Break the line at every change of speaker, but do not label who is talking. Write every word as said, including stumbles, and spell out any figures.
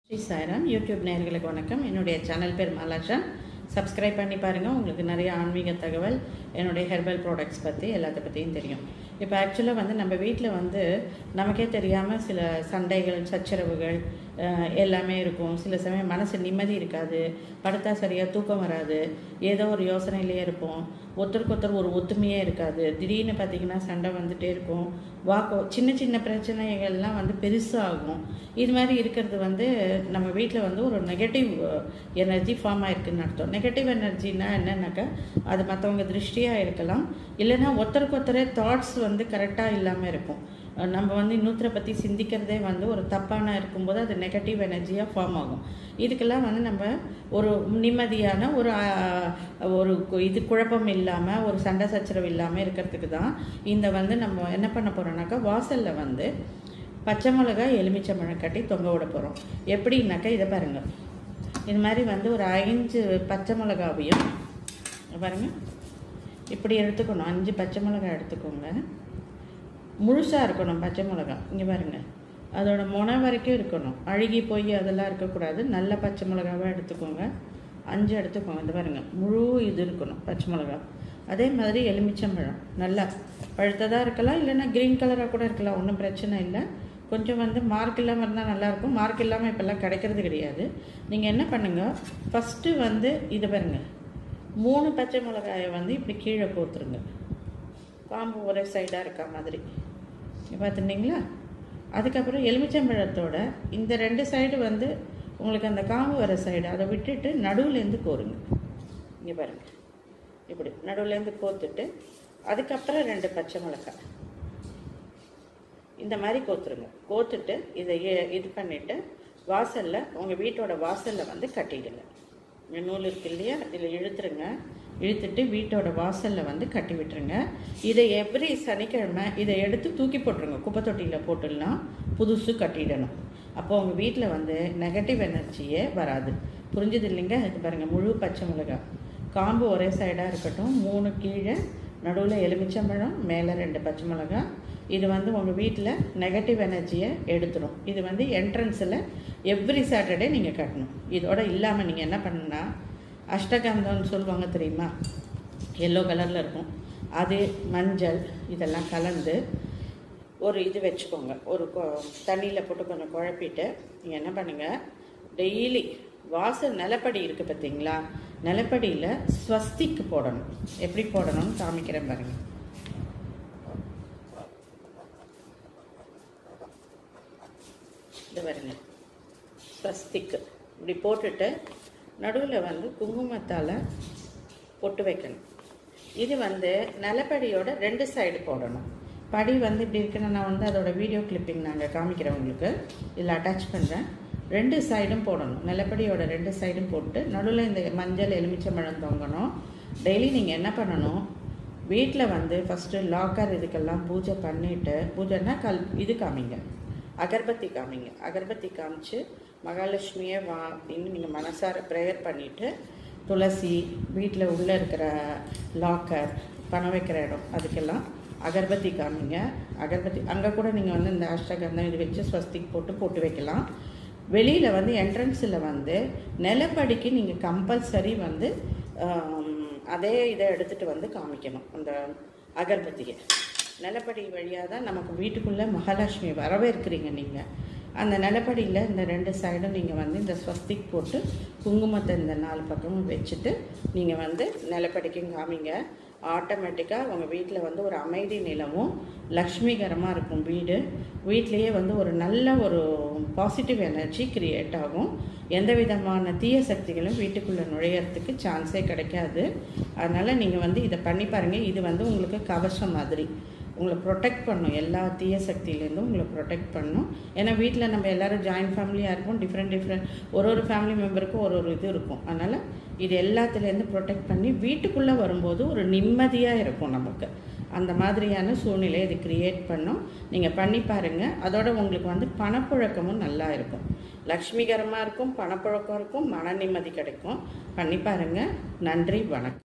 Sri Sairam YouTube நேயர்களுக்கு வணக்கம். என்னுடைய சேனல் பேர் மாலாஷா. சப்ஸ்கிரைப் பண்ணி பாருங்கள். உங்களுக்கு நிறைய ஆன்மீக தகவல், என்னுடைய ஹெர்பல் ப்ராடக்ட்ஸ் பற்றி எல்லாத்த பற்றியும் தெரியும். இப்போ ஆக்சுவலாக வந்து நம்ம வீட்டில் வந்து நமக்கே தெரியாமல் சில சண்டைகள், சச்சரவுகள் எல்லாமே இருக்கும். சில சமயம் மனசு நிம்மதி இருக்காது, படுத்தா சரியாக தூக்கம் வராது, ஏதோ ஒரு யோசனையிலே இருப்போம். ஒருத்தருக்கு ஒருத்தர் ஒரு ஒத்துமையே இருக்காது. திடீர்னு பார்த்திங்கன்னா சண்டை வந்துகிட்டே இருக்கும். வாக்கோ சின்ன சின்ன பிரச்சனைகள்லாம் வந்து பெருசாகும். இது மாதிரி இருக்கிறது வந்து நம்ம வீட்டில் வந்து ஒரு நெகட்டிவ் எனர்ஜி ஃபார்ம் ஆகிருக்குன்னு அர்த்தம். நெகட்டிவ் எனர்ஜின்னா என்னன்னாக்கா, அது மற்றவங்க திருஷ்டியாக இருக்கலாம், இல்லைன்னா ஒருத்தருக்கு ஒருத்தரே தாட்ஸ் வந்து கரெக்டாக இல்லாமல் இருக்கும். நம்ம வந்து இன்னொருத்தரை பற்றி சிந்திக்கிறதே வந்து ஒரு தப்பான இருக்கும்போது அது நெகட்டிவ் எனர்ஜியாக ஃபார்ம் ஆகும். இதுக்கெல்லாம் வந்து நம்ம ஒரு நிம்மதியான ஒரு ஒரு இது குழப்பம் இல்லாமல், ஒரு சண்டை சச்சரவு இல்லாமல் இருக்கிறதுக்கு தான் இந்த வந்து நம்ம என்ன பண்ண போகிறோம்னாக்கா, வாசலில் வந்து பச்சை மிளகாய் எலுமிச்சம்பழம் கட்டி தொங்க விட போகிறோம். எப்படின்னாக்கா இதை பாருங்கள், இது மாதிரி வந்து ஒரு அஞ்சு பச்சை மிளகாவையும் பாருங்கள் இப்படி எடுத்துக்கணும். அஞ்சு பச்சை மிளகாய் எடுத்துக்கோங்க. முழுசாக இருக்கணும் பச்சை மிளகாய். இங்கே பாருங்கள், அதோட முனை வரைக்கும் இருக்கணும், அழுகி போய் அதெல்லாம் இருக்கக்கூடாது. நல்ல பச்சை மிளகாவாக எடுத்துக்கோங்க. அஞ்சு எடுத்துக்கோங்க. இந்த பாருங்கள், முழு இது இருக்கணும் பச்சை மிளகாய். அதே மாதிரி எலுமிச்சம்பழம் நல்லா பழுத்ததாக இருக்கலாம், இல்லைன்னா க்ரீன் கலராக கூட இருக்கலாம், ஒன்றும் பிரச்சனை இல்லை. கொஞ்சம் வந்து மார்க் இல்லாமல் இருந்தால் நல்லாயிருக்கும். மார்க் இல்லாமல் இப்போல்லாம் கிடைக்கிறது கிடையாது. நீங்கள் என்ன பண்ணுங்கள், ஃபஸ்ட்டு வந்து இது பாருங்கள், மூணு பச்சை மிளகாயை வந்து இப்படி கீழே கோத்துருங்க, காம்பு ஒரே சைடாக இருக்கா மாதிரி பார்த்துட்டிங்களா. அதுக்கப்புறம் எலுமிச்சம்பழத்தோட இந்த ரெண்டு சைடு வந்து உங்களுக்கு அந்த காம்பு வர சைடு அதை விட்டுட்டு நடுவுலேருந்து கோருங்க. இங்கே பாருங்கள், இப்படி நடுவுலேருந்து கோத்துட்டு அதுக்கப்புறம் ரெண்டு பச்சை மிளகாய் இந்த மாதிரி கோத்துருங்க. கோத்துட்டு இதை இது பண்ணிவிட்டு வாசலில், உங்கள் வீட்டோட வாசலில் வந்து கட்டிடுங்க. நூல் இருக்கு இல்லையா, இதில் இழுத்துருங்க. இழுத்துட்டு வீட்டோட வாசலில் வந்து கட்டி விட்டுருங்க. இதை எவ்ரி சனிக்கிழமை இதை எடுத்து தூக்கி போட்டுருங்க, குப்பை தொட்டியில் போட்டுடலாம். புதுசு கட்டிடணும். அப்போ உங்கள் வீட்டில் வந்து நெகட்டிவ் எனர்ஜியே வராது. புரிஞ்சுது இல்லைங்க? இது பாருங்கள், முழு பச்சை மிளகாய், காம்பு ஒரே சைடாக இருக்கட்டும், மூணு கீழே, நடுவில் எலுமிச்சம்பழம், மேலே ரெண்டு பச்சை மிளகாய். இது வந்து உங்கள் வீட்டில் நெகட்டிவ் எனர்ஜியை எடுத்துடும். இது வந்து என்ட்ரன்ஸில் எவ்ரி சாட்டர்டே நீங்கள் கட்டணும். இதோட இல்லாமல் நீங்கள் என்ன பண்ணுன்னா, அஷ்டகந்தம்னு சொல்லுவாங்க தெரியுமா, எல்லோ கலரில் இருக்கும், அது மஞ்சள் இதெல்லாம் கலந்து ஒரு இது வச்சுக்கோங்க. ஒரு தண்ணியில் போட்டு கொஞ்சம் குழப்பிட்டு நீங்கள் என்ன பண்ணுங்கள், டெய்லி வாசல் நிலப்படி இருக்குது பார்த்தீங்களா, நிலப்படியில் ஸ்வஸ்திக்கு போடணும். எப்படி போடணும்னு காமிக்கிறேன் பாருங்கள். இது பாருங்க, ஸ்வஸ்திக்கு இப்படி போட்டுட்டு நடுவில் வந்து குங்குமத்தால் பொட்டு வைக்கணும். இது வந்து நிலப்படியோட ரெண்டு சைடு போடணும். படி வந்து இப்படி இருக்குன்னு நான் வந்து அதோட வீடியோ கிளிப்பிங் நாங்கள் காமிக்கிறேன் உங்களுக்கு, இதில் அட்டாச் பண்ணுறேன். ரெண்டு சைடும் போடணும், நிலப்படியோட ரெண்டு சைடும் போட்டு நடுவில் இந்த மஞ்சள் எலுமிச்சம்பழம் தொங்கணும். டெய்லி நீங்கள் என்ன பண்ணணும், வீட்டில் வந்து ஃபஸ்ட்டு லாக்கர் இதுக்கெல்லாம் பூஜை பண்ணிவிட்டு, பூஜைன்னா கல் இது காமிங்க, அகர்பத்தி காமிங்க. அகர்பத்தி காமிச்சு மகாலட்சுமியை வா அப்படின்னு நீங்கள் மனசார ப்ரேயர் பண்ணிவிட்டு, துளசி, வீட்டில் உள்ளே இருக்கிற லாக்கர், பணம் வைக்கிற இடம், அதுக்கெல்லாம் அகர்பத்தி காமிங்க. அகர்பத்தி அங்கே கூட நீங்கள் வந்து இந்த அஷ்டகந்தம் இது வச்சு ஸ்வஸ்திக் போட்டு போட்டு வைக்கலாம். வெளியில் வந்து என்ட்ரன்ஸில் வந்து நிலப்படிக்கு நீங்கள் கம்பல்சரி வந்து அதே இதை எடுத்துகிட்டு வந்து காமிக்கணும். அந்த அகர்பத்தியை நிலப்படி வழியாக தான் நமக்கு வீட்டுக்குள்ளே மகாலட்சுமி வரவேற்கிறீங்க. நீங்கள் அந்த நிலப்படியில் இந்த ரெண்டு சைடும் நீங்கள் வந்து இந்த ஸ்வஸ்திக் போட்டு குங்குமத்தை இந்த நாலு பக்கமும் வச்சுட்டு நீங்கள் வந்து நிலப்படிக்கும் காமிங்க. ஆட்டோமேட்டிக்காக உங்கள் வீட்டில் வந்து ஒரு அமைதி நிலவும், லக்ஷ்மிகரமாக இருக்கும் வீடு. வீட்லேயே வந்து ஒரு நல்ல ஒரு பாசிட்டிவ் எனர்ஜி க்ரியேட் ஆகும். எந்த விதமான தீய சக்திகளும் வீட்டுக்குள்ளே நுழையிறதுக்கு சான்ஸே கிடைக்காது. அதனால் நீங்கள் வந்து இதை பண்ணி பாருங்கள். இது வந்து உங்களுக்கு கவசம் மாதிரி உங்களை ப்ரொடெக்ட் பண்ணும், எல்லா தீய சக்தியிலேருந்தும் உங்களை ப்ரொடெக்ட் பண்ணும். ஏன்னா வீட்டில் நம்ம எல்லோரும் ஜாயின்ட் ஃபேமிலியாக இருக்கும், டிஃப்ரெண்ட் டிஃப்ரெண்ட் ஒரு ஒரு ஃபேமிலி மெம்பருக்கும் ஒரு ஒரு இது இருக்கும். அதனால் இது எல்லாத்துலேருந்து ப்ரொடெக்ட் பண்ணி வீட்டுக்குள்ளே வரும்போது ஒரு நிம்மதியாக இருக்கும் நமக்கு. அந்த மாதிரியான சூழ்நிலை இது க்ரியேட் பண்ணும். நீங்கள் பண்ணி பாருங்கள். அதோட உங்களுக்கு வந்து பணப்புழக்கமும் நல்லா இருக்கும், லக்ஷ்மிகரமாக இருக்கும், பணப்புழக்கம் இருக்கும், மன நிம்மதி கிடைக்கும். பண்ணி பாருங்கள். நன்றி, வணக்கம்.